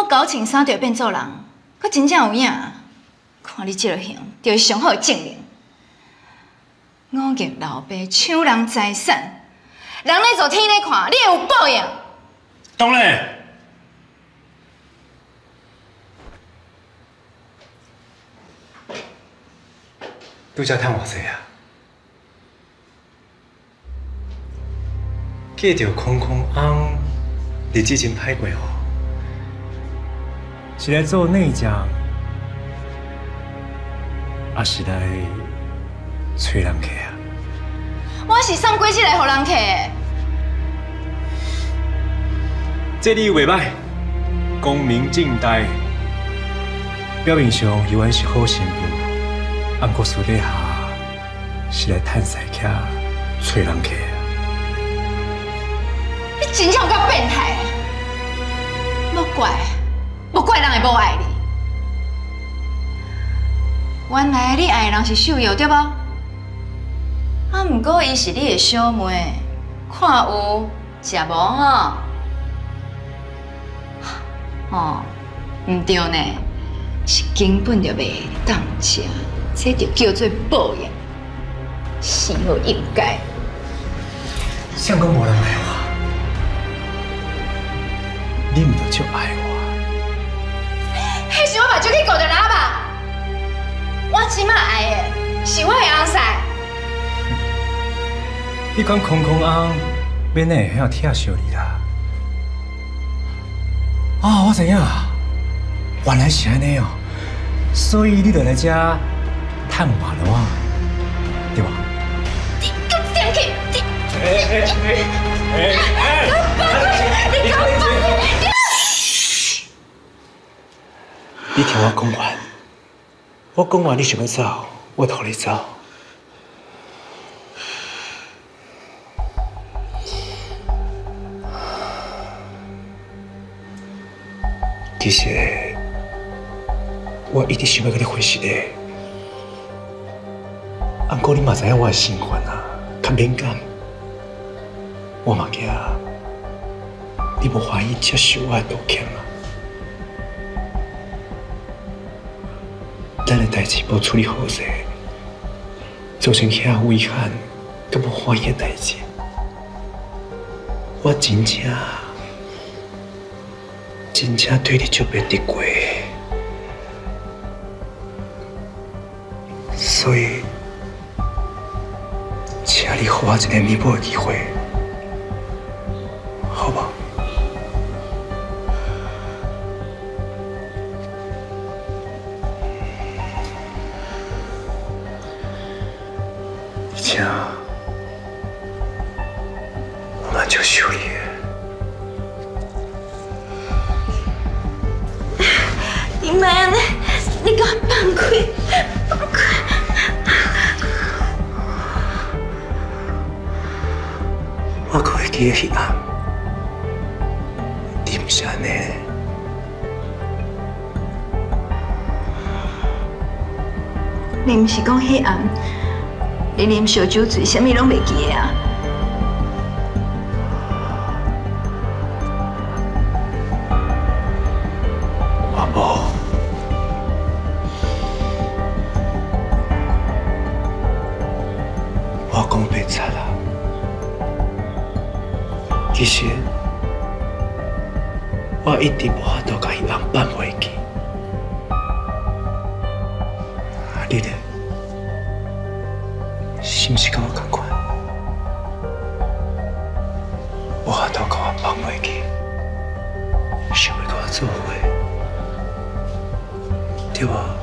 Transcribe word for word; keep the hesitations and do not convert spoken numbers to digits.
搞穿衫就会变做人，佮真正有影。看你这个样，就是上好的证明。五劫老爸抢人财产，人咧做天咧看，你会有报应。 当然。 拄则趁偌济啊！记着空空翁日子真歹过哦，是来做内将，还是来找人客啊？ 我是送几日来互人客的。 这你袂歹，光明正大，表面上犹原是好媳妇。 啊，毋过私底下是来趁财客、找人客。 你真正有够变态！莫怪，莫怪人会无爱你。原来你爱的人是秀瑶，对无？啊，毋过伊是你的小妹，看有食无吼？哦，毋对呢，是根本就袂当食。 这就叫做报应，死有应该。 相公无人爱我，你唔就爱我？ 迄是我目睭去顾着喇叭，我即马爱的是我的翁婿。 你讲空空翁，免会晓疼惜你啦。啊，我知影，原来是安尼哦，所以你就来这。 探马路啊，对吧？ 你个点去！你哎哎哎哎哎！ 你搞放屁！ 你听我讲完，我讲完你想要走，我同你走。其实我一直想要跟你分析的。 啊，不过你嘛知影我的性格啊，较敏感，我嘛惊你无欢喜接受我的道歉啊。咱的代志无处理好势，造成遐有遗憾，佮无欢喜的代志，我真正真正对你就别得过，所以。 请你给我一个弥补的机会，好不好？请，我们就修理。 你妈呢？你给我放开，放开！ 我可会记得迄暗，你不是安尼。 你唔是讲迄暗，你啉烧酒醉，啥物拢袂记的啊？ 我无。我讲白贼啦。 其实，我一直无法度甲伊人办袂记。啊，你咧，是毋是甲我同款？无法度甲我放袂记，想要甲我做伙，对无？